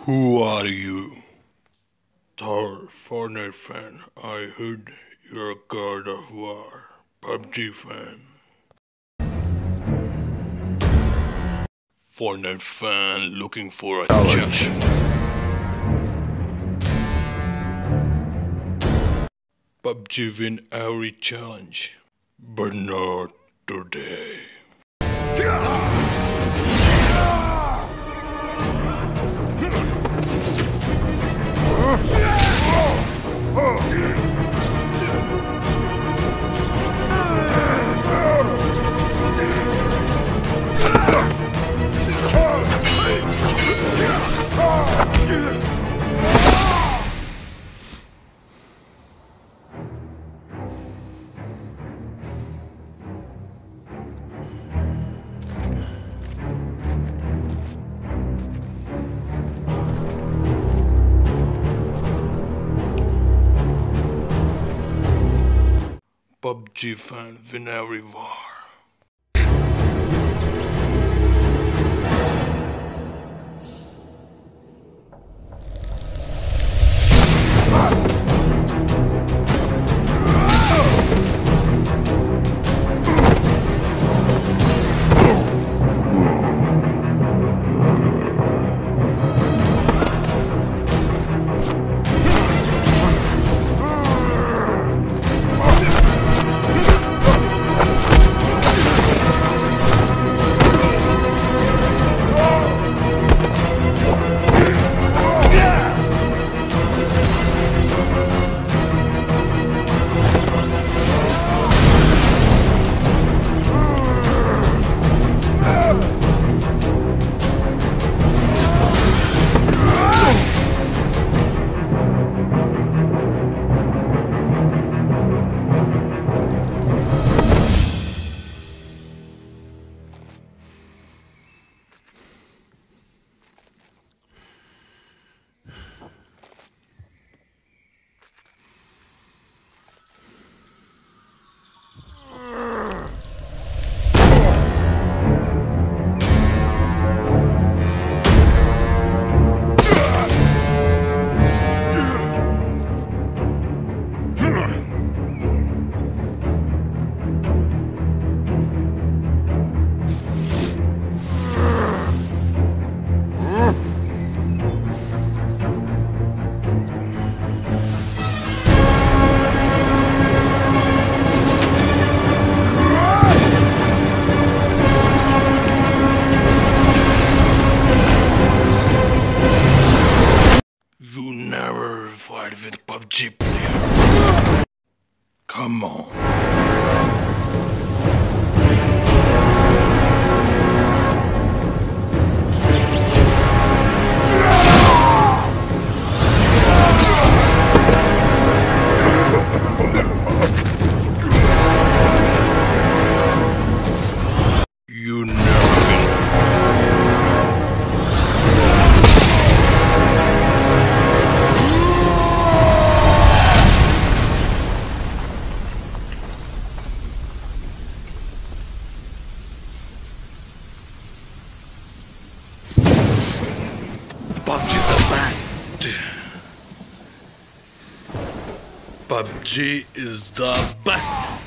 Who are you? Thor, Fortnite fan. I heard you're a God of War. PUBG fan. Fortnite fan looking for a challenge. PUBG win every challenge, but not today. PUBG fan win every war. You never fight with PUBG player. Come on. You never win. PUBG is the best. PUBG is the best.